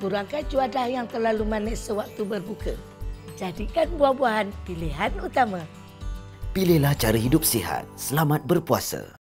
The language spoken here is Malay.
kurangkan cuadah yang terlalu manis sewaktu berbuka. Jadikan buah-buahan pilihan utama. Pilihlah cara hidup sihat. Selamat berpuasa.